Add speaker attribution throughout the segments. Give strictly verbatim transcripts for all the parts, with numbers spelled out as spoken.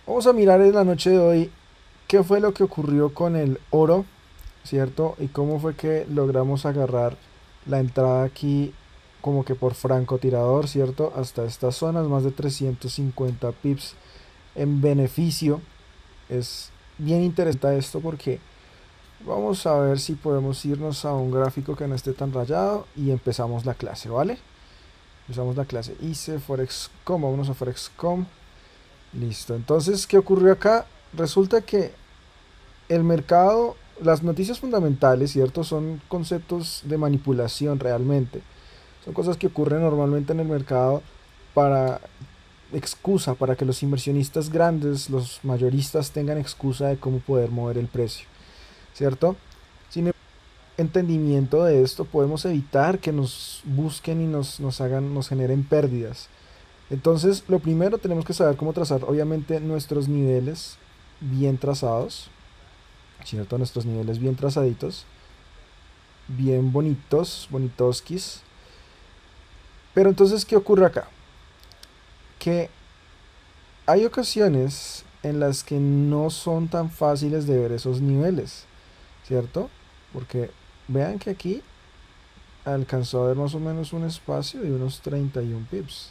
Speaker 1: Vamos a mirar en la noche de hoy qué fue lo que ocurrió con el oro, ¿cierto? Y cómo fue que logramos agarrar la entrada aquí como que por francotirador, ¿cierto? Hasta estas zonas, más de trescientos cincuenta pips en beneficio. Es bien interesante esto porque vamos a ver si podemos irnos a un gráfico que no esté tan rayado y empezamos la clase, ¿vale? Empezamos la clase. Hice Forex.com, vámonos a Forex.com. Listo, entonces, ¿qué ocurrió acá? Resulta que el mercado, las noticias fundamentales, ¿cierto? Son conceptos de manipulación realmente. Son cosas que ocurren normalmente en el mercado para excusa, para que los inversionistas grandes, los mayoristas tengan excusa de cómo poder mover el precio, ¿cierto? Sin entendimiento de esto podemos evitar que nos busquen y nos, nos hagan, nos generen pérdidas. Entonces, lo primero tenemos que saber cómo trazar, obviamente, nuestros niveles bien trazados, ¿cierto? Nuestros niveles bien trazaditos, bien bonitos, bonitoskis. Pero entonces, ¿qué ocurre acá? Que hay ocasiones en las que no son tan fáciles de ver esos niveles, ¿cierto? Porque vean que aquí alcanzó a ver más o menos un espacio de unos treinta y uno pips.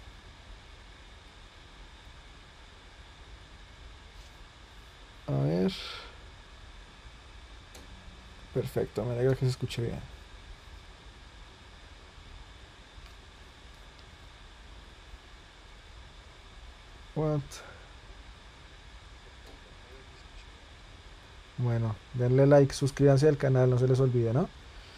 Speaker 1: A ver. Perfecto, me alegra que se escuche bien. What? Bueno, denle like, suscríbanse al canal, no se les olvide, ¿no?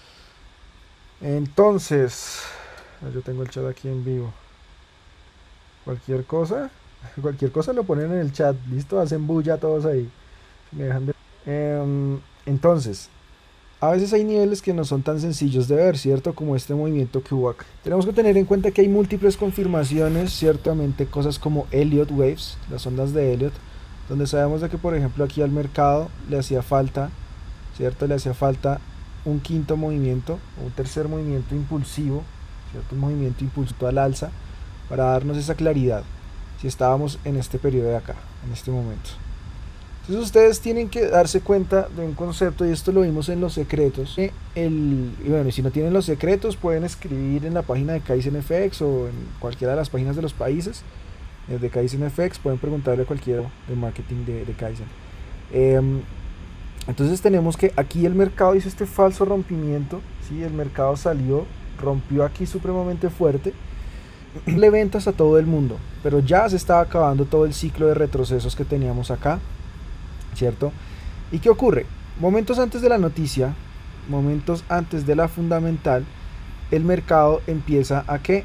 Speaker 1: Entonces, yo tengo el chat aquí en vivo. Cualquier cosa, cualquier cosa lo ponen en el chat, listo, hacen bulla todos ahí. Me dejan de... eh, entonces, a veces hay niveles que no son tan sencillos de ver, ¿cierto? Como este movimiento que hubo acá. Tenemos que tener en cuenta que hay múltiples confirmaciones, ciertamente cosas como Elliott Waves, las ondas de Elliott, donde sabemos de que, por ejemplo, aquí al mercado le hacía falta, ¿cierto? Le hacía falta un quinto movimiento, un tercer movimiento impulsivo, ¿cierto? Un movimiento impulsivo al alza, para darnos esa claridad, si estábamos en este periodo de acá, en este momento. Entonces ustedes tienen que darse cuenta de un concepto, y esto lo vimos en los secretos. El, y bueno, y si no tienen los secretos, pueden escribir en la página de Kaizen F X o en cualquiera de las páginas de los países de Kaizen F X, pueden preguntarle a cualquiera de marketing de, de Kaizen. Eh, entonces tenemos que aquí el mercado hizo este falso rompimiento, ¿sí? El mercado salió, rompió aquí supremamente fuerte, le ventas a todo el mundo, pero ya se estaba acabando todo el ciclo de retrocesos que teníamos acá, ¿cierto? ¿Y qué ocurre? Momentos antes de la noticia, momentos antes de la fundamental, el mercado empieza a ¿qué?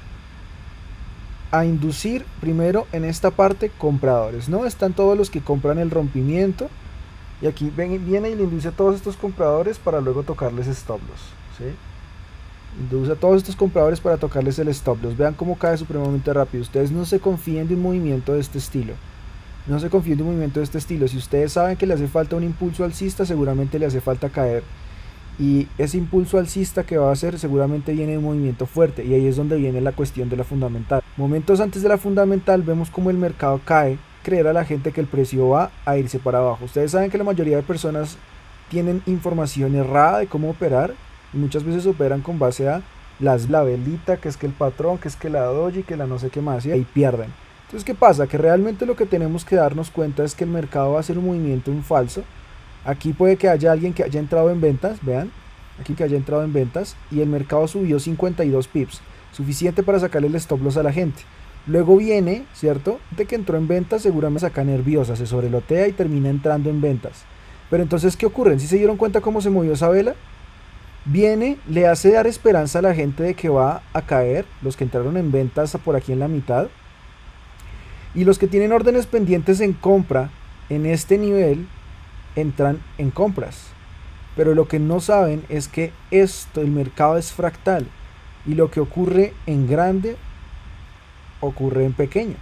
Speaker 1: A inducir primero en esta parte compradores, ¿no? Están todos los que compran el rompimiento y aquí ven, viene y le induce a todos estos compradores para luego tocarles stop loss, ¿sí? Induce a todos estos compradores para tocarles el stop loss. Vean cómo cae supremamente rápido. Ustedes no se confíen de un movimiento de este estilo. No se confíen de un movimiento de este estilo. Si ustedes saben que le hace falta un impulso alcista, seguramente le hace falta caer. Y ese impulso alcista que va a hacer seguramente viene de un movimiento fuerte. Y ahí es donde viene la cuestión de la fundamental. Momentos antes de la fundamental vemos cómo el mercado cae. Creer a la gente que el precio va a irse para abajo. Ustedes saben que la mayoría de personas tienen información errada de cómo operar. Y muchas veces operan con base a las, la velita, que es que el patrón, que es que la doji, que la no sé qué más. Y ahí pierden. Entonces, ¿qué pasa? Que realmente lo que tenemos que darnos cuenta es que el mercado va a hacer un movimiento en falso. Aquí puede que haya alguien que haya entrado en ventas, vean, aquí que haya entrado en ventas y el mercado subió cincuenta y dos pips, suficiente para sacarle el stop loss a la gente. Luego viene, ¿cierto? De que entró en ventas seguramente saca nerviosa, se sobrelotea y termina entrando en ventas. Pero entonces, ¿qué ocurre? ¿Sí se dieron cuenta cómo se movió esa vela? Viene, le hace dar esperanza a la gente de que va a caer, los que entraron en ventas por aquí en la mitad. Y los que tienen órdenes pendientes en compra en este nivel entran en compras. Pero lo que no saben es que esto, el mercado es fractal. Y lo que ocurre en grande ocurre en pequeño.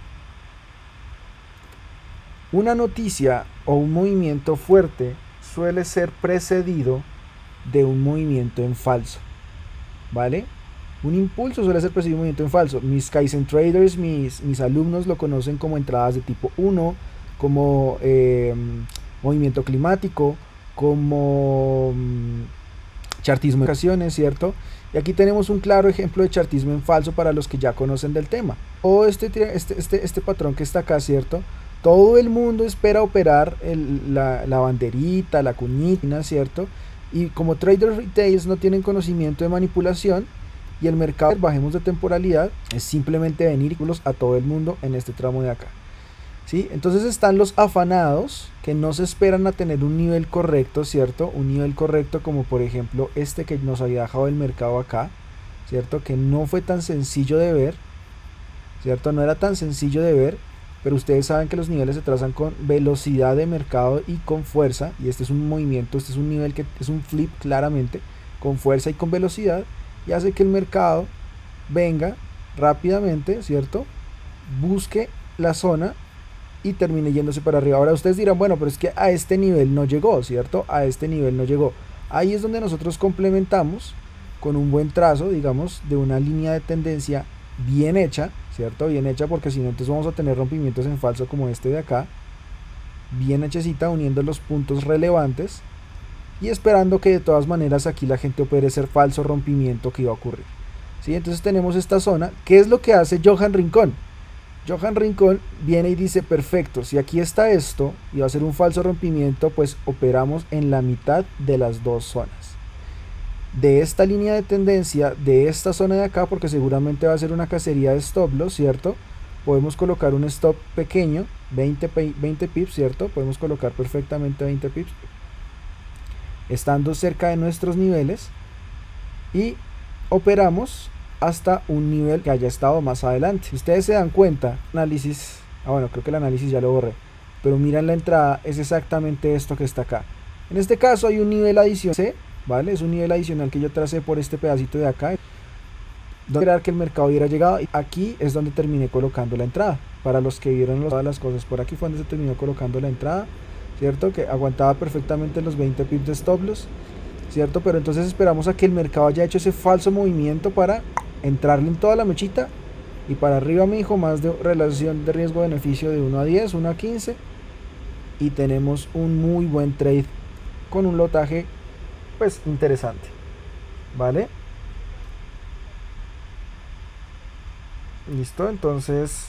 Speaker 1: Una noticia o un movimiento fuerte suele ser precedido de un movimiento en falso, ¿vale? Un impulso suele ser precedido de un movimiento en falso. Mis Kaizen traders, mis, mis alumnos lo conocen como entradas de tipo uno, como eh, movimiento climático, como um, chartismo en ocasiones, ¿cierto? Y aquí tenemos un claro ejemplo de chartismo en falso para los que ya conocen del tema. O este, este, este, este patrón que está acá, ¿cierto? Todo el mundo espera operar el, la, la banderita, la cuñita, ¿cierto? Y como traders retails no tienen conocimiento de manipulación y el mercado, bajemos de temporalidad, es simplemente venir a todo el mundo en este tramo de acá. ¿Sí? Entonces están los afanados que no se esperan a tener un nivel correcto, ¿cierto? Un nivel correcto como por ejemplo este que nos había dejado el mercado acá, ¿cierto? Que no fue tan sencillo de ver, ¿cierto? No era tan sencillo de ver, pero ustedes saben que los niveles se trazan con velocidad de mercado y con fuerza, y este es un movimiento, este es un nivel que es un flip claramente, con fuerza y con velocidad, y hace que el mercado venga rápidamente, ¿cierto? Busque la zona y termine yéndose para arriba. Ahora ustedes dirán, bueno, pero es que a este nivel no llegó, ¿cierto? A este nivel no llegó. Ahí es donde nosotros complementamos con un buen trazo, digamos, de una línea de tendencia bien hecha, ¿cierto? Bien hecha, porque si no, entonces vamos a tener rompimientos en falso como este de acá, bien hechecita, uniendo los puntos relevantes y esperando que de todas maneras aquí la gente opere ese falso rompimiento que iba a ocurrir, ¿sí? Entonces tenemos esta zona. ¿Qué es lo que hace Johan Rincón? Johan Rincón viene y dice, perfecto, si aquí está esto y va a ser un falso rompimiento, pues operamos en la mitad de las dos zonas. De esta línea de tendencia, de esta zona de acá, porque seguramente va a ser una cacería de stop loss, ¿cierto? Podemos colocar un stop pequeño, veinte, veinte pips, ¿cierto? Podemos colocar perfectamente veinte pips, estando cerca de nuestros niveles, y operamos hasta un nivel que haya estado más adelante. Si ustedes se dan cuenta, análisis, ah bueno, creo que el análisis ya lo borré, pero miran la entrada, es exactamente esto que está acá. En este caso hay un nivel adicional, ¿vale? Es un nivel adicional que yo tracé por este pedacito de acá, donde esperar que el mercado hubiera llegado. Aquí es donde terminé colocando la entrada. Para los que vieron todas las cosas, por aquí fue donde se terminó colocando la entrada, ¿cierto? Que aguantaba perfectamente los veinte pips de stop loss, ¿cierto? Pero entonces esperamos a que el mercado haya hecho ese falso movimiento para entrarle en toda la mechita y para arriba, mi hijo, más de relación de riesgo-beneficio de uno a diez, uno a quince, y tenemos un muy buen trade con un lotaje pues interesante, ¿vale? Listo, entonces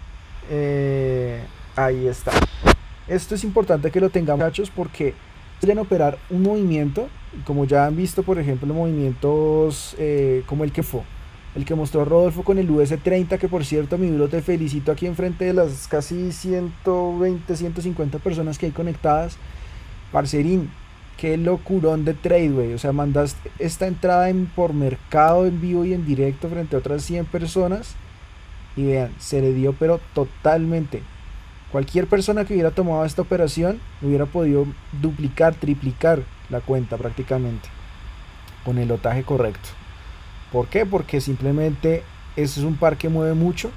Speaker 1: eh, ahí está. Esto es importante que lo tengamos, muchachos, porque pueden operar un movimiento, como ya han visto, por ejemplo, movimientos eh, como el que fue el que mostró Rodolfo con el U S treinta, que por cierto, mi bro, te felicito aquí enfrente de las casi ciento veinte, ciento cincuenta personas que hay conectadas. Parcerín, qué locurón de trade, güey. O sea, mandaste esta entrada en, por mercado en vivo y en directo frente a otras cien personas y vean, se le dio pero totalmente. Cualquier persona que hubiera tomado esta operación hubiera podido duplicar, triplicar la cuenta prácticamente con el lotaje correcto. ¿Por qué? Porque simplemente ese es un par que mueve mucho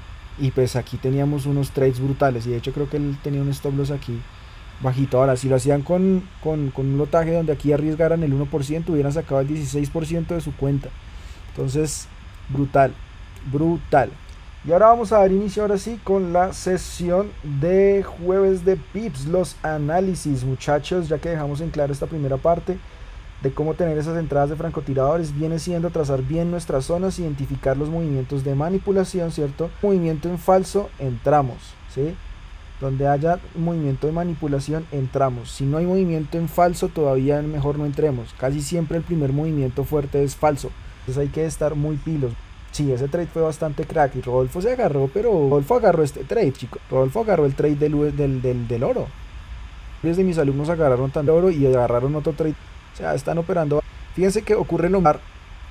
Speaker 1: y pues aquí teníamos unos trades brutales, y de hecho creo que él tenía un stop loss aquí bajito. Ahora, si lo hacían con, con, con un lotaje donde aquí arriesgaran el uno por ciento, hubieran sacado el dieciséis por ciento de su cuenta. Entonces, brutal, brutal. Y ahora vamos a dar inicio ahora sí con la sesión de jueves de pips, los análisis, muchachos. Ya que dejamos en claro esta primera parte de cómo tener esas entradas de francotiradores, viene siendo trazar bien nuestras zonas, identificar los movimientos de manipulación, ¿cierto? Movimiento en falso, entramos, ¿sí? Donde haya movimiento de manipulación, entramos. Si no hay movimiento en falso, todavía mejor no entremos. Casi siempre el primer movimiento fuerte es falso, entonces hay que estar muy pilos. Sí, ese trade fue bastante crack y Rodolfo se agarró, pero Rodolfo agarró este trade, chicos. Rodolfo agarró el trade del, del, del, del oro. Varios de mis alumnos agarraron tanto oro y agarraron otro trade. O sea, están operando. Fíjense que ocurre lo mismo.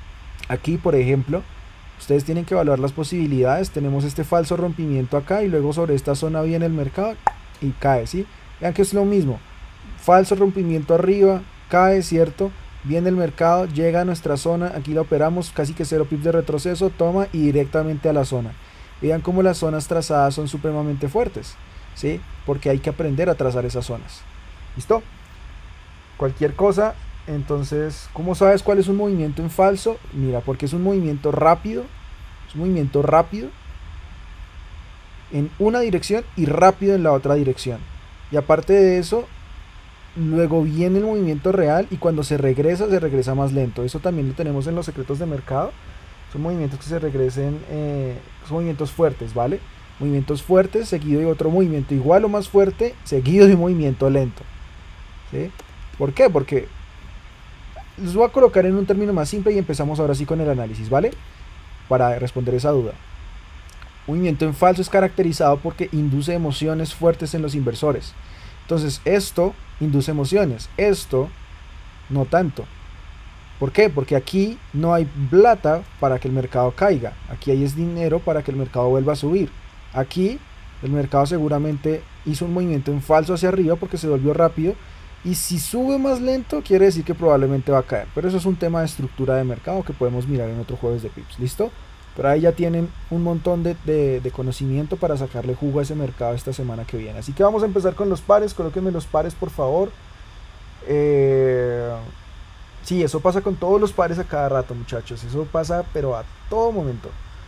Speaker 1: Aquí, por ejemplo, ustedes tienen que evaluar las posibilidades. Tenemos este falso rompimiento acá y luego sobre esta zona viene el mercado y cae, ¿sí? Vean que es lo mismo. Falso rompimiento arriba, cae, ¿cierto? Viene el mercado, llega a nuestra zona, aquí la operamos, casi que cero pips de retroceso, toma y directamente a la zona. Vean cómo las zonas trazadas son supremamente fuertes, ¿sí? Porque hay que aprender a trazar esas zonas. ¿Listo? Cualquier cosa, entonces, ¿cómo sabes cuál es un movimiento en falso? Mira, porque es un movimiento rápido, es un movimiento rápido en una dirección y rápido en la otra dirección. Y aparte de eso, luego viene el movimiento real y cuando se regresa, se regresa más lento. Eso también lo tenemos en los secretos de mercado. Son movimientos que se regresen, eh, son movimientos fuertes, ¿vale? Movimientos fuertes seguido de otro movimiento igual o más fuerte, seguido de un movimiento lento. ¿Sí? ¿Por qué? Porque les voy a colocar en un término más simple y empezamos ahora sí con el análisis, ¿vale? Para responder esa duda. Un movimiento en falso es caracterizado porque induce emociones fuertes en los inversores. Entonces esto induce emociones, esto no tanto. ¿Por qué? Porque aquí no hay plata para que el mercado caiga, aquí hay es dinero para que el mercado vuelva a subir. Aquí el mercado seguramente hizo un movimiento en falso hacia arriba porque se volvió rápido, y si sube más lento quiere decir que probablemente va a caer, pero eso es un tema de estructura de mercado que podemos mirar en otro jueves de pips. ¿Listo? Pero ahí ya tienen un montón de, de, de conocimiento para sacarle jugo a ese mercado esta semana que viene. Así que vamos a empezar con los pares. Colóquenme los pares, por favor. Eh, sí, eso pasa con todos los pares a cada rato, muchachos. Eso pasa, pero a todo momento.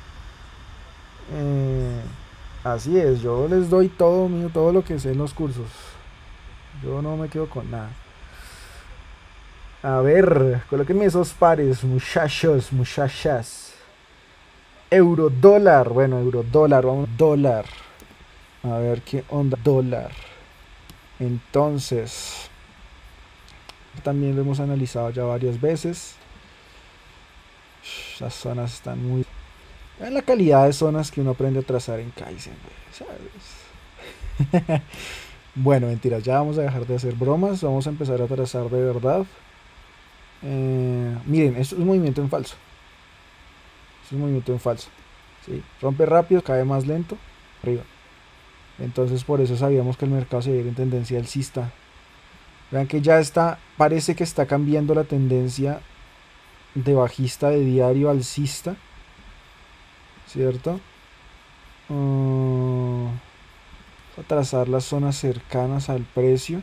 Speaker 1: Eh, así es, yo les doy todo mío, todo lo que sé en los cursos. Yo no me quedo con nada. A ver, colóquenme esos pares, muchachos, muchachas. Euro dólar, bueno, euro dólar, vamos, dólar. A ver qué onda, dólar. Entonces, también lo hemos analizado ya varias veces. Las zonas están muy... Vean la calidad de zonas que uno aprende a trazar en Kaizen, ¿sabes? Bueno, mentiras, ya vamos a dejar de hacer bromas. Vamos a empezar a trazar de verdad. Eh, miren, esto es un movimiento en falso. Es un movimiento en falso, ¿sí? Rompe rápido, cae más lento, arriba. Entonces por eso sabíamos que el mercado se veía en tendencia alcista. Vean que ya está, parece que está cambiando la tendencia de bajista de diario alcista, ¿cierto? Uh, a trazar las zonas cercanas al precio.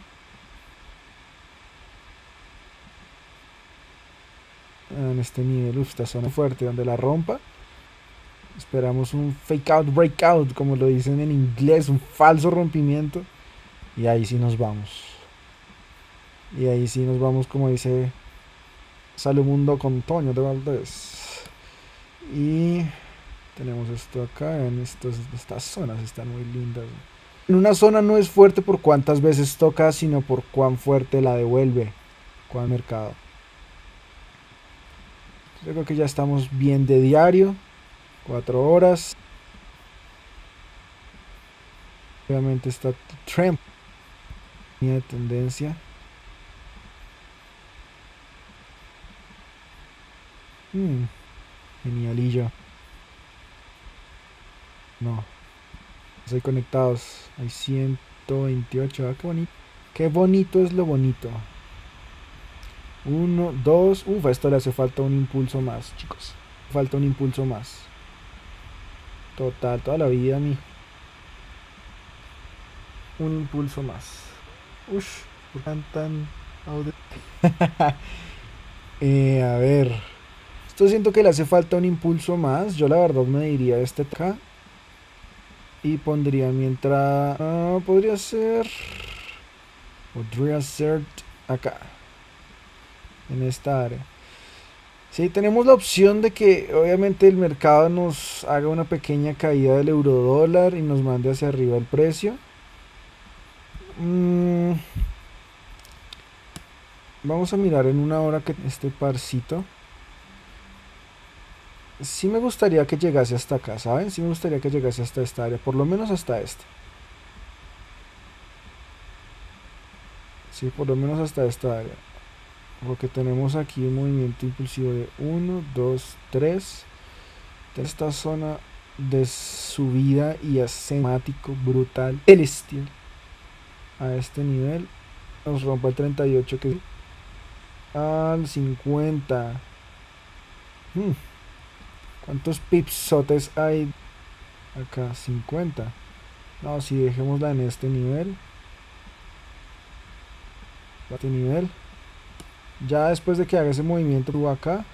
Speaker 1: En este nivel, uf, esta zona fuerte, donde la rompa esperamos un fake out, breakout, como lo dicen en inglés, un falso rompimiento, y ahí sí nos vamos, y ahí sí nos vamos, como dice Salumundo con Toño de Valdés. Y tenemos esto acá, en estos, estas zonas están muy lindas. En una zona no es fuerte por cuántas veces toca, sino por cuán fuerte la devuelve, cuán mercado. Yo creo que ya estamos bien de diario. Cuatro horas. Obviamente está trend. Línea de tendencia. Hmm. Genialillo. No. Estoy conectados. Hay ciento veintiocho. Ah, qué bonito. Qué bonito es lo bonito. Uno, dos. Uf, a esto le hace falta un impulso más, chicos. Falta un impulso más. Total, toda la vida a mí. Un impulso más. Ush, ¿por qué tan tan eh, a ver. Esto siento que le hace falta un impulso más. Yo la verdad me diría este acá. Y pondría mi entrada. Ah, podría ser. Podría ser acá. En esta área. Sí, tenemos la opción de que obviamente el mercado nos haga una pequeña caída del euro dólar y nos mande hacia arriba el precio. Mm. Vamos a mirar en una hora que este parcito. Sí me gustaría que llegase hasta acá, ¿saben? Sí me gustaría que llegase hasta esta área, por lo menos hasta esta. Sí, por lo menos hasta esta área. Porque tenemos aquí un movimiento impulsivo de uno, dos, tres. Esta zona de subida y ascenmático brutal, celestial. A este nivel nos rompe el treinta y ocho, que al cincuenta. Hmm. ¿Cuántos pipsotes hay acá? cincuenta. No, si dejémosla en este nivel. Este nivel. Ya después de que haga ese movimiento, subo acá.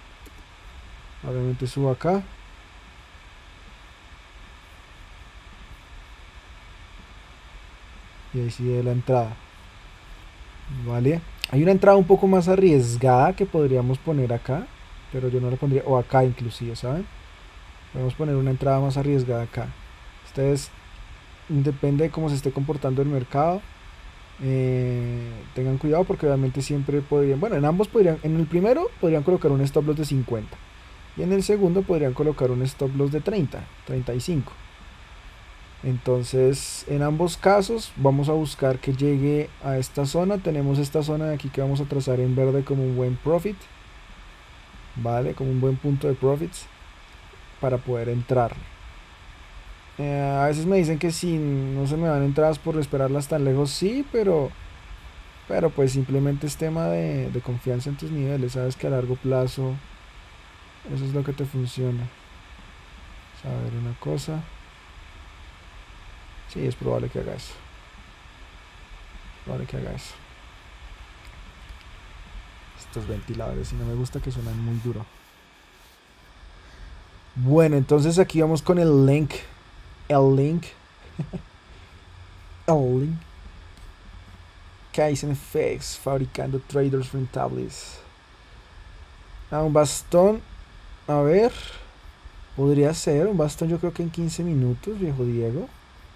Speaker 1: Obviamente subo acá. y ahí sigue la entrada. Vale, hay una entrada un poco más arriesgada que podríamos poner acá, pero yo no la pondría, o acá inclusive, ¿saben? Podemos poner una entrada más arriesgada acá. Ustedes, depende de cómo se esté comportando el mercado, eh, tengan cuidado porque obviamente siempre podrían, bueno, en ambos podrían, en el primero podrían colocar un stop loss de cincuenta y en el segundo podrían colocar un stop loss de treinta, treinta y cinco. Entonces, en ambos casos vamos a buscar que llegue a esta zona. Tenemos esta zona de aquí que vamos a trazar en verde como un buen profit, vale, como un buen punto de profits para poder entrar. Eh, a veces me dicen que si no se me dan entradas por esperarlas tan lejos, sí, pero pero pues simplemente es tema de, de confianza en tus niveles. Sabes que a largo plazo eso es lo que te funciona. Vamos a ver una cosa. Sí, es probable que haga eso. Es probable que haga eso. Estos ventiladores, si no me gusta que suenan muy duro. Bueno, entonces aquí vamos con el link. El link. El link. Kaizen F X, fabricando traders rentables. Ah, un bastón. A ver. Podría ser un bastón, yo creo que en quince minutos, viejo Diego.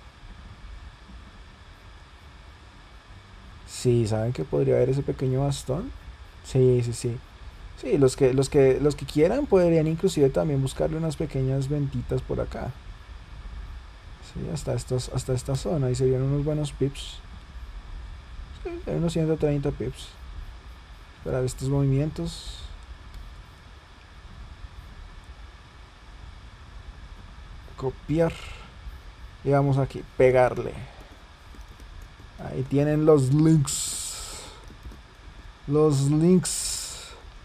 Speaker 1: Sí, ¿saben que podría haber ese pequeño bastón? Sí, sí, sí. Sí, los que, los que, los que quieran podrían inclusive también buscarle unas pequeñas ventitas por acá. Sí, hasta estos, hasta esta zona y serían unos buenos pips. Sí, unos ciento treinta pips. Esperar estos movimientos. Copiar. Y vamos aquí, pegarle. Ahí tienen los links. Los links.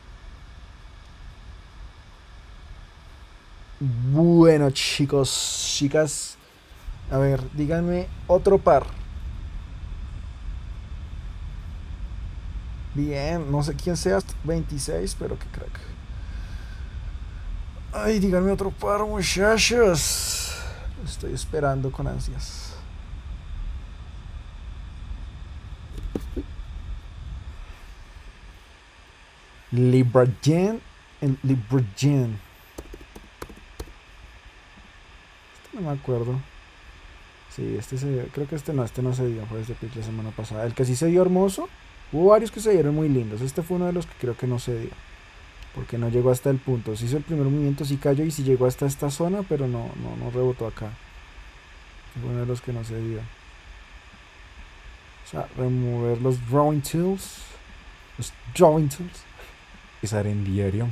Speaker 1: Bueno, chicos, chicas. A ver, díganme otro par. Bien, no sé quién sea, veintiséis, pero qué crack. Ay, díganme otro par, muchachos. Estoy esperando con ansias. LibraGen, el LibraGen. Este no me acuerdo. Sí, este se, creo que este no, este no se dio, fue este pitch la semana pasada. El que sí se dio hermoso, hubo varios que se dieron muy lindos. Este fue uno de los que creo que no se dio, porque no llegó hasta el punto. Se hizo el primer movimiento, sí cayó y sí llegó hasta esta zona, pero no, no, no rebotó acá. Fue uno de los que no se dio. O sea, remover los drawing tools. Los drawing tools. Empezar en diario.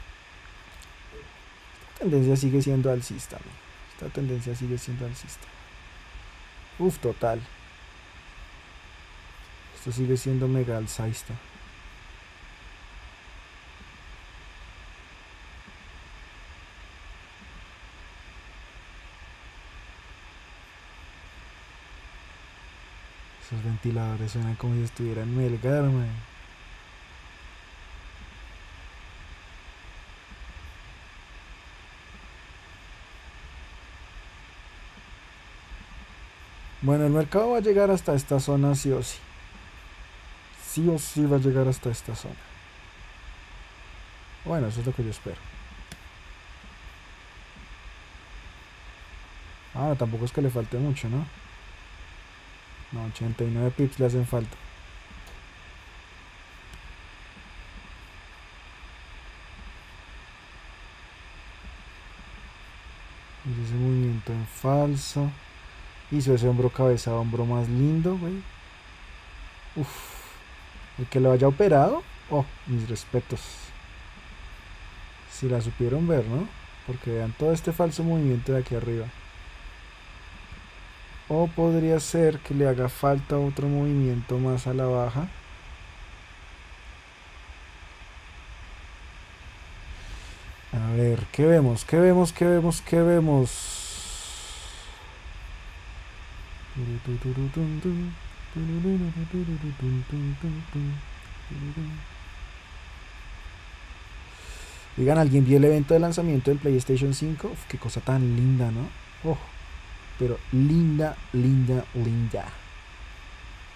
Speaker 1: Esta tendencia sigue siendo alcista, ¿no? Esta tendencia sigue siendo alcista. Uf, total. Esto sigue siendo mega alcista. Esos ventiladores suenan como si estuvieran en Melgar, man. Bueno, el mercado va a llegar hasta esta zona sí o sí. Sí o sí va a llegar hasta esta zona. Bueno, eso es lo que yo espero. Ah, tampoco es que le falte mucho, ¿no? No, ochenta y nueve pips le hacen falta. Y ese movimiento en falso. Hizo ese hombro cabeza a hombro más lindo, güey. Uf. El que lo haya operado. Oh, mis respetos. Si la supieron ver, ¿no? Porque vean todo este falso movimiento de aquí arriba. O podría ser que le haga falta otro movimiento más a la baja. A ver, ¿qué vemos? ¿Qué vemos? ¿Qué vemos? ¿Qué vemos? Digan, ¿alguien vio el evento de lanzamiento del PlayStation cinco? Uf, qué cosa tan linda, ¿no? Oh, pero linda, linda, linda.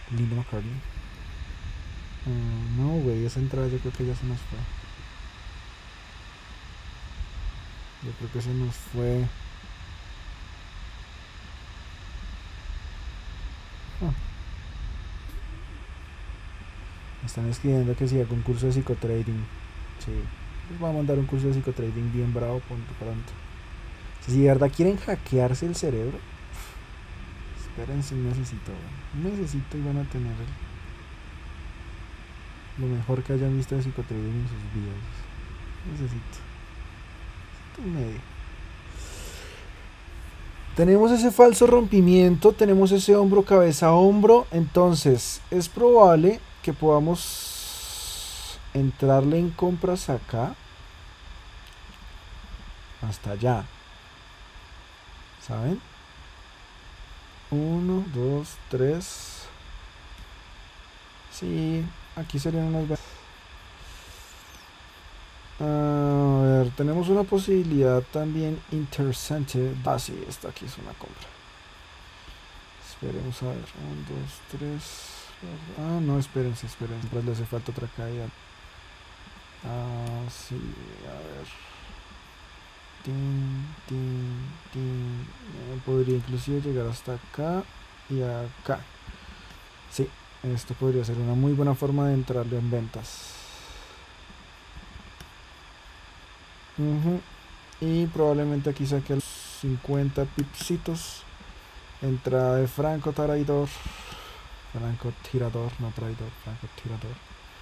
Speaker 1: Linda McCartney. Uh, no, güey, esa entrada yo creo que ya se nos fue. Yo creo que se nos fue. Ah, me están escribiendo que si hago un curso de psicotrading. Sí, les voy a mandar un curso de psicotrading bien bravo pronto, pronto. Si de verdad quieren hackearse el cerebro, espérense un necesito, un necesito y van a tener lo mejor que hayan visto de psicotrading en sus vidas. Necesito. Necesito un medio. Tenemos ese falso rompimiento, tenemos ese hombro, cabeza, hombro. Entonces, es probable que podamos entrarle en compras acá. Hasta allá. ¿Saben? Uno, dos, tres. Sí, aquí serían unas... A ver, tenemos una posibilidad también interesante. Ah, sí, esta aquí es una compra. Esperemos a ver. uno, dos, tres. Ah, no, espérense, espérense. Pues le hace falta otra caída. Ah, sí, a ver. Tin, tin, tin. Podría inclusive llegar hasta acá y acá. Sí, esto podría ser una muy buena forma de entrarle en ventas. Uh-huh. Y probablemente aquí saque los cincuenta pipsitos. Entrada de Franco traidor. Franco tirador, no traidor, Franco tirador.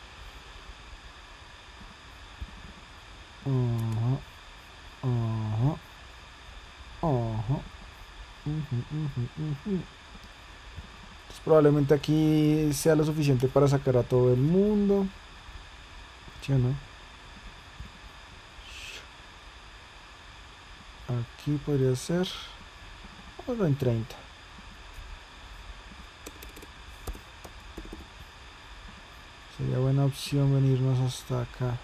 Speaker 1: Ajá. Ajá. Ajá. Uh-huh, uh-huh, uh-huh. Entonces, probablemente aquí sea lo suficiente para sacar a todo el mundo. ¿Sí o no? Aquí podría ser. Vamos en treinta. Sería buena opción venirnos hasta acá.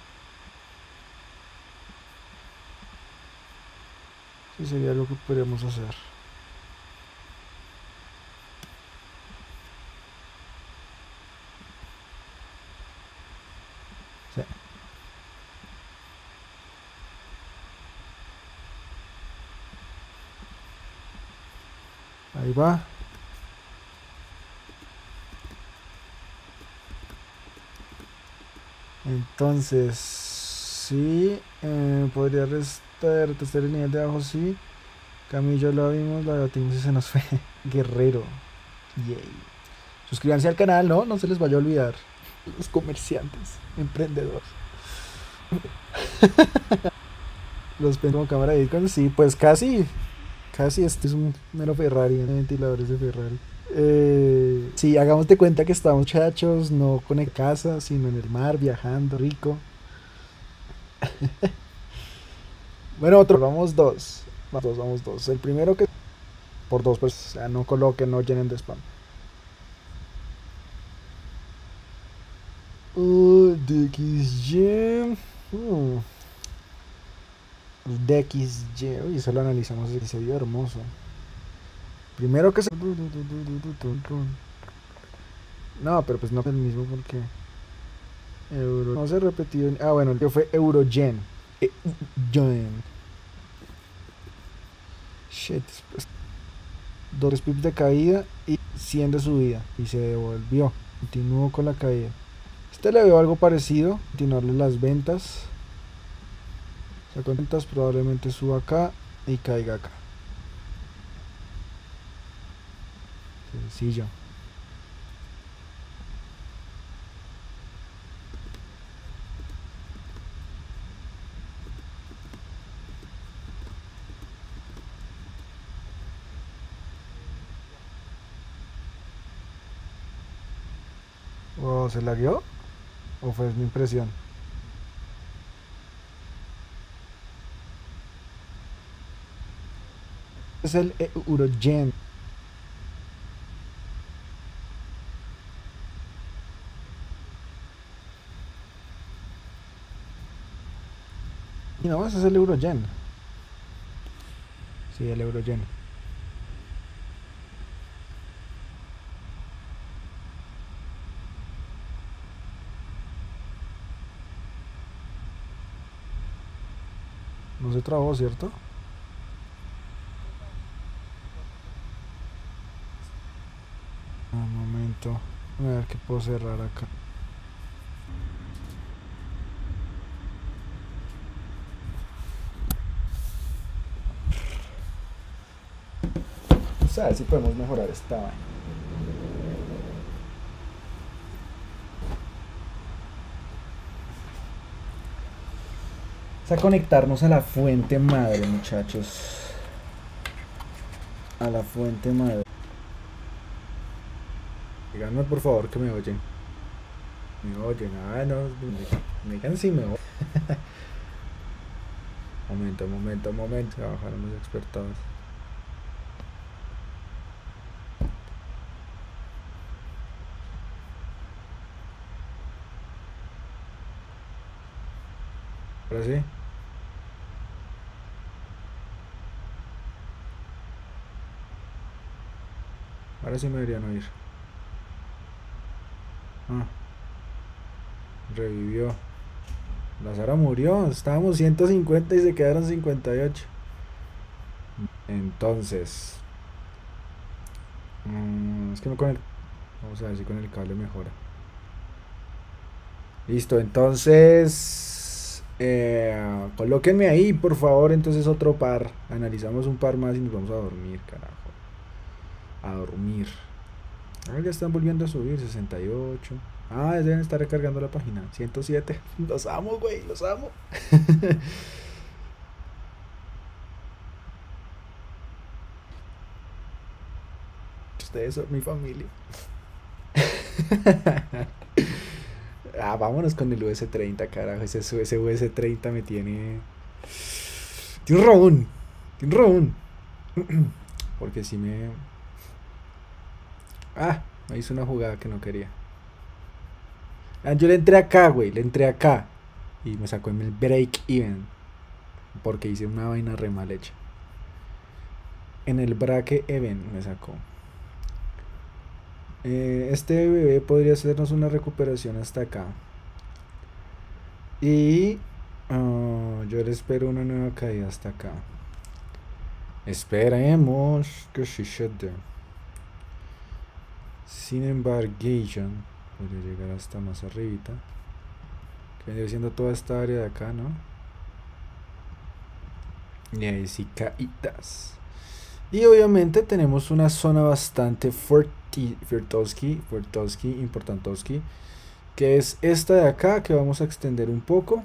Speaker 1: Sí, sería algo que podríamos hacer. Sí. Ahí va. Entonces, sí, eh, podría restar, testar el nivel de abajo, sí. Camillo la vimos, la batimos y se nos fue. Guerrero. Yay. Suscríbanse al canal, ¿no? No se les vaya a olvidar. Los comerciantes, emprendedores. Los ven como cámara de Bitcoin, sí, pues casi. Casi este es un mero Ferrari, ¿no? Ventiladores de Ferrari. Eh, sí, hagamos de cuenta que estamos muchachos, no con el casa, sino en el mar, viajando, rico. Bueno, otro, vamos dos. Vamos dos, vamos dos. El primero que por dos, pues, o sea, no coloquen, no llenen de spam. Uh, D X Y. Uh. D X Y. Uy, eso lo analizamos y se vio hermoso. Primero que se... No, pero pues no es el mismo porque... Euro... No se ha repetido... Ah, bueno, el que fue Eurogen. Eurogen. Shit. Pues, dos pips de caída y cien de subida. Y se devolvió. Continuó con la caída. Este le veo algo parecido. Continuarle las ventas. O sea, con ventas probablemente suba acá y caiga acá. Sencillo. ¿O se lagueó? ¿O fue mi impresión? Es el Eurogen. Y no, ese es el Eurogen. Sí, el Eurogen. No se trabó, ¿cierto? Un momento. A ver qué puedo cerrar acá. Vamos a ver si podemos mejorar esta vaina. Vamos a conectarnos a la fuente madre, muchachos. A la fuente madre. Díganme por favor que me oyen. Me oyen. Ah, no. Me digan si me oyen. Momento, momento, momento. Se bajaron los expertos. Ahora sí. Ahora sí me deberían oír. Ah. Revivió. La Sara murió. Estábamos ciento cincuenta y se quedaron cincuenta y ocho. Entonces. Mmm, es que me conecto. Vamos a ver si con el cable mejora. Listo, entonces. Eh, colóquenme ahí, por favor. Entonces otro par. Analizamos un par más y nos vamos a dormir, carajo. A dormir. Ahora ya están volviendo a subir. sesenta y ocho. Ah, ya deben estar recargando la página. ciento siete. Los amo, güey. Los amo. Ustedes son mi familia. Ah, vámonos con el U S treinta, carajo. Ese, ese U S treinta me tiene. Tiene un robón. Tiene un robón. Porque si me. Ah, me hizo una jugada que no quería. Ah, yo le entré acá, güey. Le entré acá. Y me sacó en el break even. Porque hice una vaina re mal hecha. En el break even me sacó. Eh, este bebé podría hacernos una recuperación hasta acá. Y uh, yo le espero una nueva caída hasta acá. Esperemos que se suceda. Sin embargo, podría llegar hasta más arribita. Que vendría siendo toda esta área de acá, ¿no? Y ahí sí caídas. Y obviamente tenemos una zona bastante Fuertowski, Fuertowski, Importantowski, que es esta de acá, que vamos a extender un poco.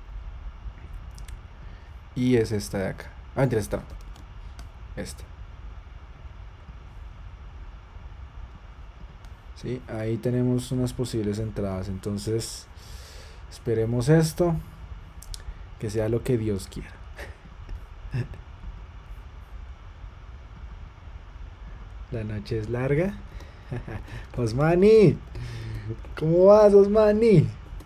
Speaker 1: Y es esta de acá. Ah, ya está. Esta. Sí, ahí tenemos unas posibles entradas. Entonces, esperemos esto. Que sea lo que Dios quiera. La noche es larga. Osmani, ¿cómo vas, Osmani?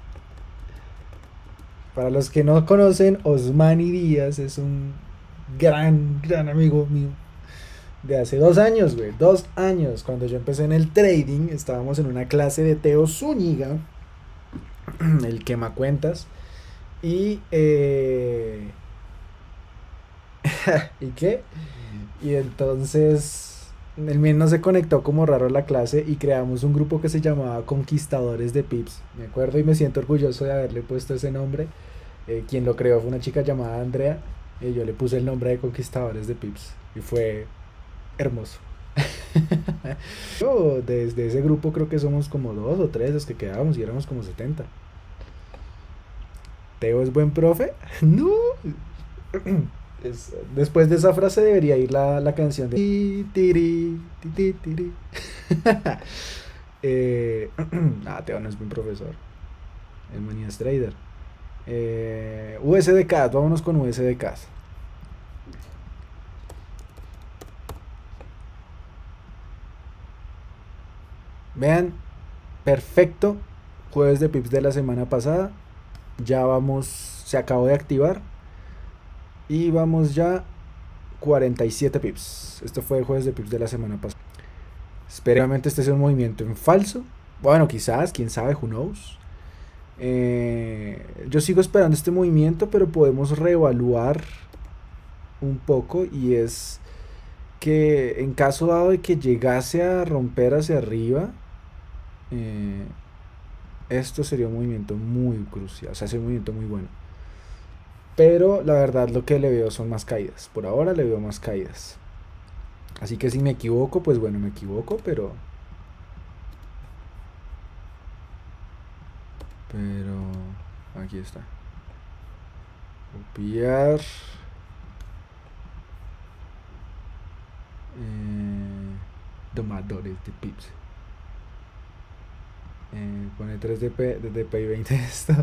Speaker 1: Para los que no conocen, Osmani Díaz es un gran, gran amigo mío. De hace dos años, güey. Dos años. Cuando yo empecé en el trading, estábamos en una clase de Teo Zúñiga. El quemacuentas. Y, eh... ¿y qué? Y entonces... el mío no se conectó como raro a la clase y creamos un grupo que se llamaba Conquistadores de Pips. Me acuerdo y me siento orgulloso de haberle puesto ese nombre. Eh, quien lo creó fue una chica llamada Andrea. Y yo le puse el nombre de Conquistadores de Pips. Y fue hermoso. Yo, desde ese grupo creo que somos como dos o tres los que quedábamos y éramos como setenta. ¿Teo es buen profe? No. Es, después de esa frase debería ir la, la canción de tiri, tiri, tiri. eh, ah, Teo no es buen profesor. El manía es trader. eh, U S D K, vámonos con U S D K. Vean, perfecto. Jueves de pips de la semana pasada. Ya vamos, se acabó de activar. Y vamos ya cuarenta y siete pips. Esto fue el jueves de pips de la semana pasada. Esperamente este sea un movimiento en falso. Bueno, quizás, quién sabe, who knows. Eh, yo sigo esperando este movimiento, pero podemos reevaluar un poco, y es que en caso dado de que llegase a romper hacia arriba, eh, esto sería un movimiento muy crucial, o sea, sería un movimiento muy bueno. Pero la verdad lo que le veo son más caídas. Por ahora le veo más caídas. Así que si me equivoco, pues bueno, me equivoco, pero... Pero... Aquí está. Copiar. Eh, domadores de pips. Eh, pone tres D P, de D P I veinte esto.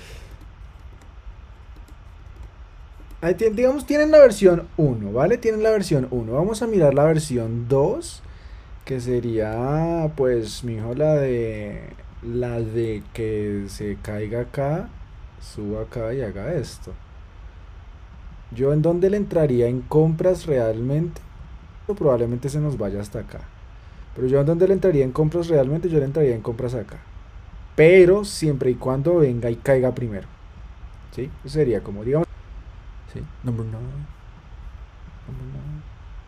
Speaker 1: Ahí tienen, digamos, tienen la versión uno, ¿vale? Tienen la versión uno. Vamos a mirar la versión dos, que sería, pues, mijo, la de... La de que se caiga acá, suba acá y haga esto. Yo en dónde le entraría en compras realmente, o probablemente se nos vaya hasta acá. Pero yo en dónde le entraría en compras realmente, yo le entraría en compras acá. Pero siempre y cuando venga y caiga primero. ¿Sí? Eso sería como, digamos... Sí, number nine. Number nine.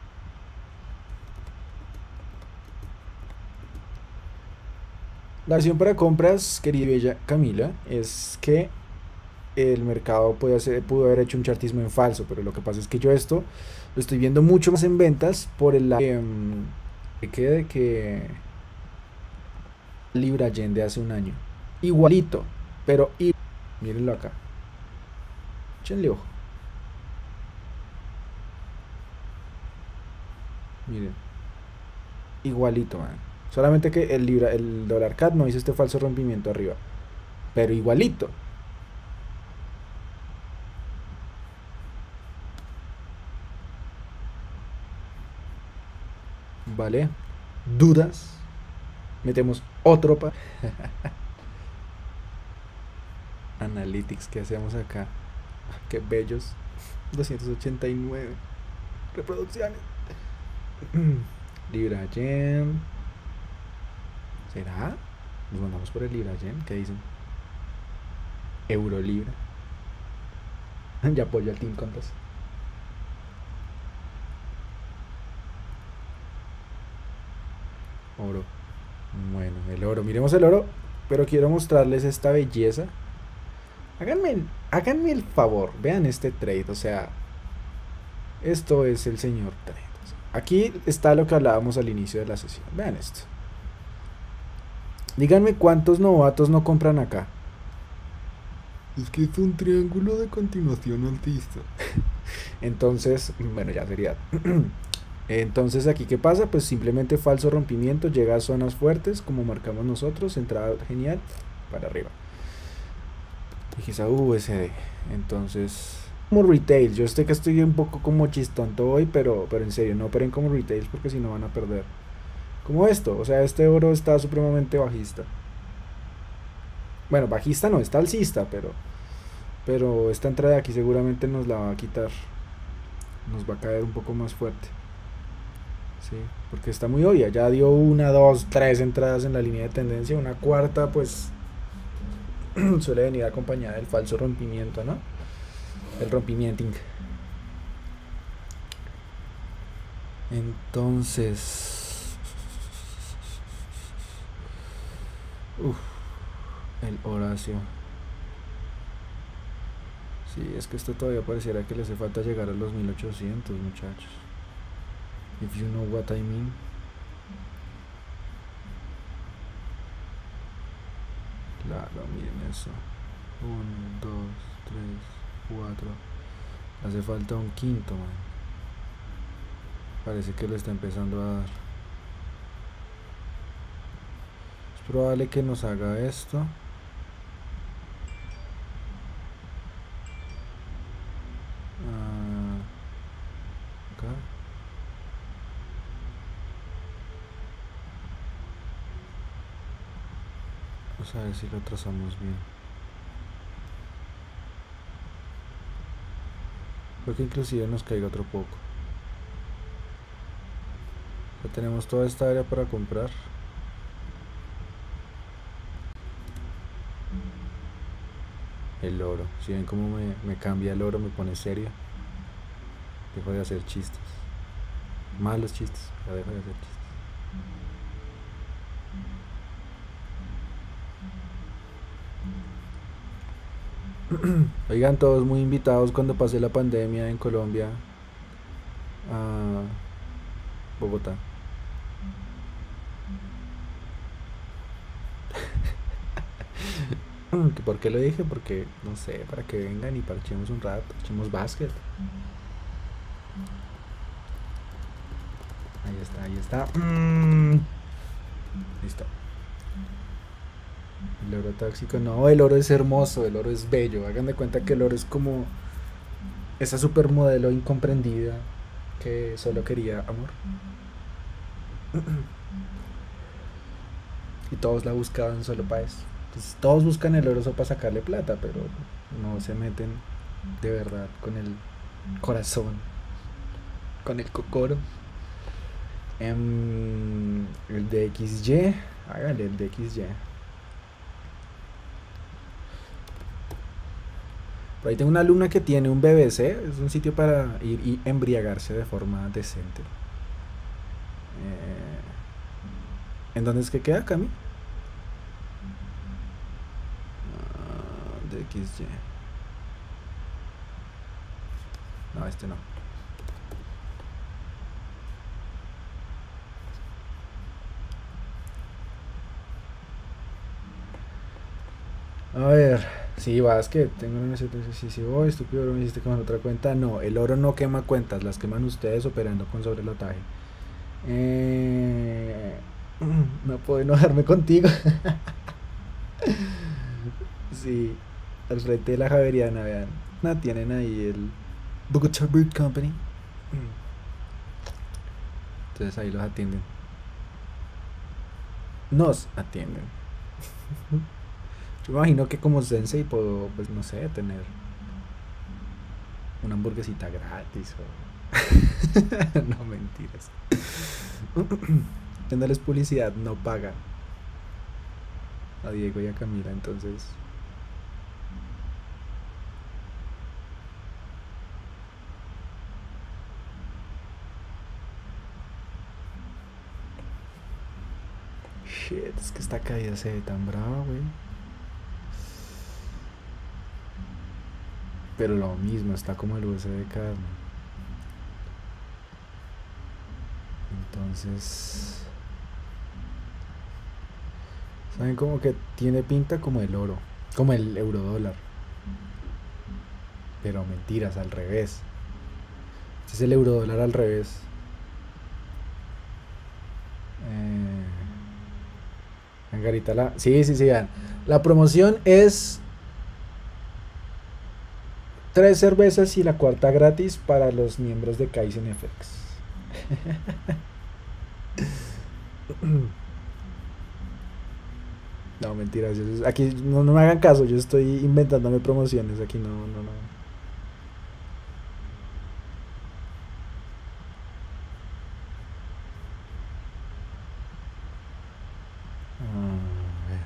Speaker 1: La versión para compras, querida y bella Camila, es que el mercado puede hacer, pudo haber hecho un chartismo en falso, pero lo que pasa es que yo esto lo estoy viendo mucho más en ventas por el lado de que, de que Libra Yen de hace un año. Igualito, pero y, mírenlo acá. Échenle ojo. Miren. Igualito, man. Solamente que el libra, el dólar C A D no hizo este falso rompimiento arriba. Pero igualito. Vale. Dudas. Metemos otro pa. Analytics, ¿qué hacemos acá? Qué bellos. doscientos ochenta y nueve reproducciones. Libra Yen. ¿Será? Nos mandamos por el Libra Yen. ¿Qué dicen? Euro Libra. Ya apoyo al Team Compass. Oro. Bueno, el oro. Miremos el oro. Pero quiero mostrarles esta belleza. Háganme, háganme el favor. Vean este trade. O sea, esto es el señor trade. O sea, aquí está lo que hablábamos al inicio de la sesión. Vean esto. Díganme cuántos novatos no compran acá. Es que es un triángulo de continuación alcista. Entonces, bueno, ya sería. Entonces, aquí, ¿qué pasa? Pues simplemente falso rompimiento, llega a zonas fuertes, como marcamos nosotros, entrada genial, para arriba. Y quizá U S D. Entonces, como retail, yo sé que estoy un poco como chistonto hoy, pero, pero en serio, no operen como retail porque si no van a perder. Como esto, o sea, este oro está supremamente bajista. Bueno, bajista no, está alcista, pero pero esta entrada de aquí seguramente nos la va a quitar. Nos va a caer un poco más fuerte. Sí, porque está muy obvia. Ya dio una, dos, tres entradas en la línea de tendencia. Una cuarta, pues suele venir acompañada del falso rompimiento, ¿no? El rompimiento. Entonces, uff, el Horacio. Sí, es que esto todavía pareciera que le hace falta llegar a los mil ochocientos, muchachos. If you know what I mean. Claro, miren eso. uno, dos, tres, cuatro. Hace falta un quinto, man. Parece que lo está empezando a dar. Es probable que nos haga esto. Uh, acá. Vamos a ver si lo trazamos bien. Creo que inclusive nos caiga otro poco. Ya tenemos toda esta área para comprar. El oro. Si ven cómo me, me cambia el oro, me pone serio. Dejo de hacer chistes. Malos chistes. Ya dejo de hacer chistes. Oigan, todos muy invitados cuando pase la pandemia en Colombia a Bogotá. ¿Por qué lo dije? Porque, no sé, para que vengan y parchemos un rato, echemos básquet. Ahí está, ahí está. Mm. Listo. El oro tóxico, no, el oro es hermoso, el oro es bello. Hagan de cuenta que el oro es como esa supermodelo incomprendida que solo quería amor. Y todos la buscaban solo para eso. Entonces, todos buscan el oro solo para sacarle plata, pero no se meten de verdad con el corazón, con el cocoro. Um, el de X Y, hágale el de X Y. Por ahí tengo una alumna que tiene un B B C, es un sitio para ir y embriagarse de forma decente. Eh, ¿En dónde es que queda, Cami? Uh, de X Y. No, este no. A ver, sí, vas que tengo un sí, sí, oh, estúpido, me hiciste con otra cuenta. No, el oro no quema cuentas, las queman ustedes operando con sobrelotaje. Eh, no puedo enojarme contigo. Sí, al frente de la Javeriana, vean. No, tienen ahí el Bogotá Bird Company. Entonces ahí los atienden. Nos atienden. Yo me imagino que como sensei puedo, pues no sé, tener una hamburguesita gratis o... No, mentiras. Haciéndoles publicidad no paga a Diego y a Camila, entonces... Shit, es que esta caída se ve tan brava, güey. Pero lo mismo, está como el U S B carne. Entonces... ¿Saben? Como que tiene pinta como el oro, como el eurodólar. Pero mentiras, al revés. Este es el eurodólar al revés. Eh... Angarita la... Sí, sí, sí, vean. La promoción es... Tres cervezas y la cuarta gratis para los miembros de Kaizen F X. No, mentiras. Yo, aquí no, no me hagan caso. Yo estoy inventándome promociones. Aquí no, no, no. A ver.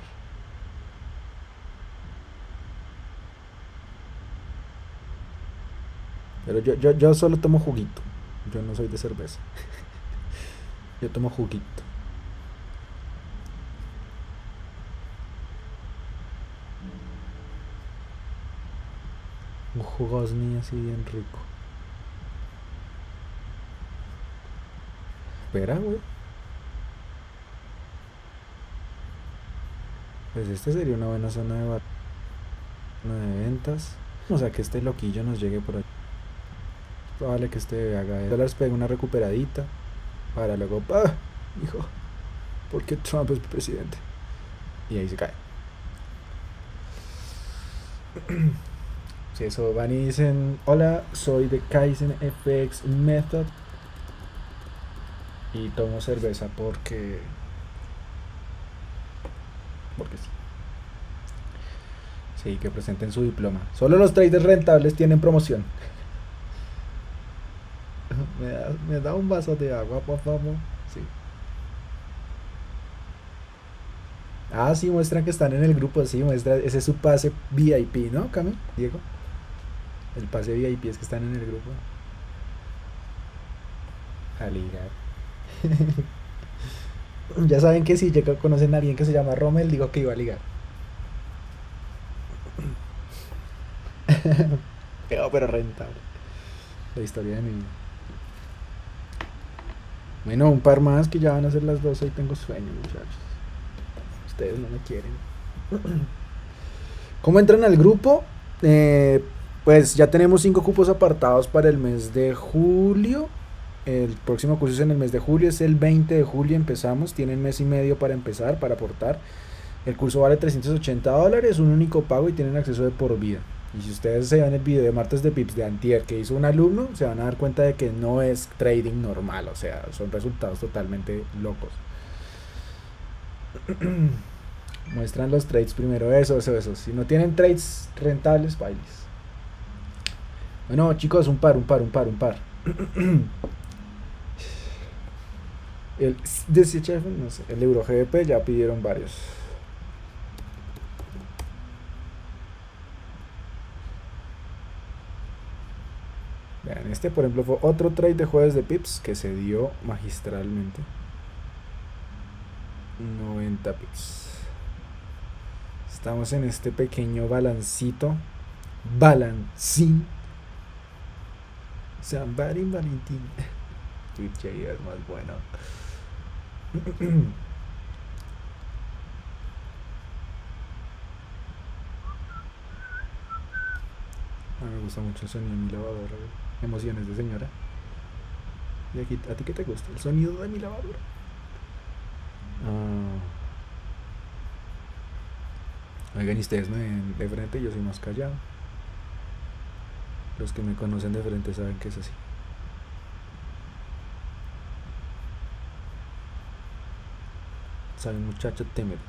Speaker 1: Pero yo, yo, yo solo tomo juguito. Yo no soy de cerveza. Yo tomo juguito. Un jugosni así bien rico. Espera, güey. Pues esta sería una buena zona de, de ventas. O sea, que este loquillo nos llegue por ahí. Probable que este haga el dólar pegue una recuperadita para luego, ¡ah! Hijo, porque Trump es presidente. Y ahí se cae. Si eso van y dicen, hola, soy de Kaizen F X Method y tomo cerveza porque porque sí. Sí, que presenten su diploma. Solo los traders rentables tienen promoción. ¿Me da, me da un vaso de agua, por favor? Sí.
Speaker 2: Ah, sí, muestran que están en el grupo, sí, muestra, ese es su pase V I P, ¿no, Cami? Diego. El pase V I P es que están en el grupo. A ligar. Ya saben que si llega, conocen a alguien que se llama Rommel, digo que iba a ligar. Pero, pero rentable. La historia de mi vida. Bueno, un par más que ya van a ser las doce y tengo sueño, muchachos. Ustedes no me quieren. ¿Cómo entran al grupo? Eh, pues ya tenemos cinco cupos apartados para el mes de julio. El próximo curso es en el mes de julio, es el veinte de julio empezamos. Tienen mes y medio para empezar, para aportar. El curso vale trescientos ochenta dólares, un único pago y tienen acceso de por vida. Y si ustedes se ven el video de martes de pips de antier que hizo un alumno, se van a dar cuenta de que no es trading normal, o sea, son resultados totalmente locos. Muestran los trades primero, eso, eso, eso. Si no tienen trades rentables, bailes. Bueno, chicos, un par, un par, un par, un par. El D C H F, no sé, el Euro G B P ya pidieron varios. Vean, este por ejemplo fue otro trade de jueves de pips que se dio magistralmente. noventa pips. Estamos en este pequeño balancito. Balancín. Somebody Valentín. Twitch es más bueno. A mí me gusta mucho el sonido de mi lavadora. Emociones de señora. ¿Y aquí, a ti qué te gusta? El sonido de mi lavadora. Ah. Oigan, y ustedes me ven de frente, yo soy más callado. Los que me conocen de frente saben que es así. Soy un muchacho tímido.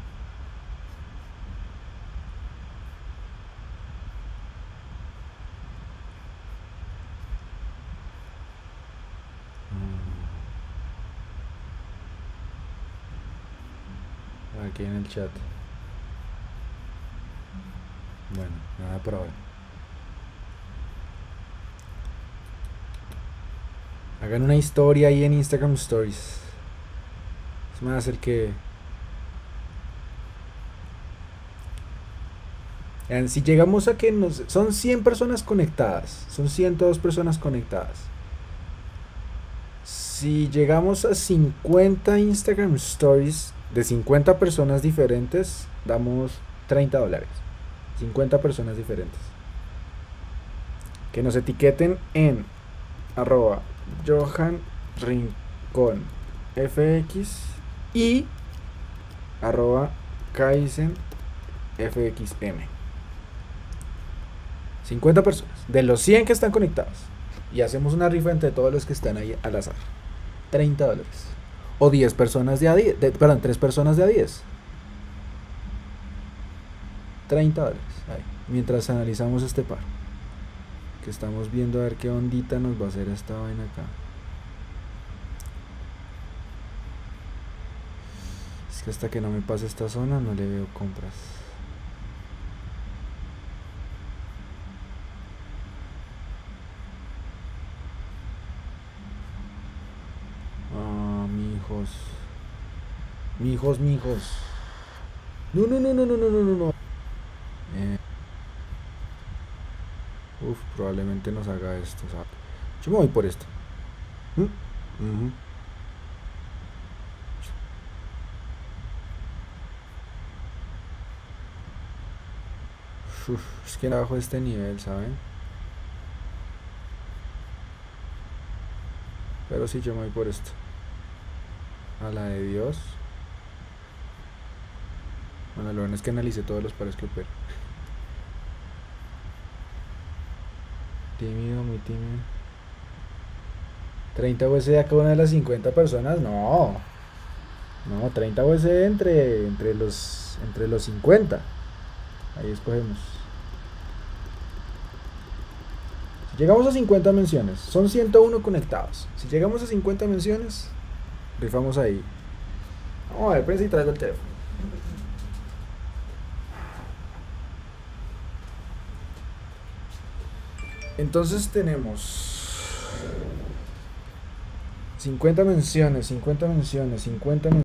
Speaker 2: Aquí en el chat. Bueno, nada por ahora. Hagan una historia ahí en Instagram Stories. Es más hacer que... Si llegamos a que nos... Son cien personas conectadas. Son ciento dos personas conectadas. Si llegamos a cincuenta Instagram Stories de cincuenta personas diferentes, damos treinta dólares. cincuenta personas diferentes. Que nos etiqueten en arroba Johan Rincón F X y arroba Kaizen F X M. cincuenta personas de los cien que están conectados. Y hacemos una rifa entre todos los que están ahí al azar. treinta dólares. O diez personas de a diez. De, perdón, tres personas de a diez. treinta dólares. Ahí. Mientras analizamos este par. Que estamos viendo a ver qué ondita nos va a hacer esta vaina acá. Es que hasta que no me pase esta zona no le veo compras. Ah, mijos. Mijos, mijos. No, no, no, no, no, no, no, no. Eh. Uf, probablemente nos haga esto. O sea, yo me voy por esto. ¿Mm? Uh-huh. Uf, es que abajo de este nivel, ¿saben? Pero sí, yo me voy por esto. A la de Dios. Bueno, lo bueno es que analicé todos los pares que opero. Tímido, muy tímido. treinta U S D a cada una de las cincuenta personas, no. No, treinta U S D entre, entre, los, entre los cincuenta. Ahí escogemos. Si llegamos a cincuenta menciones, son ciento uno conectados. Si llegamos a cincuenta menciones, rifamos ahí. Vamos a ver, pero si traigo el teléfono. Entonces tenemos cincuenta menciones, cincuenta menciones, cincuenta menciones.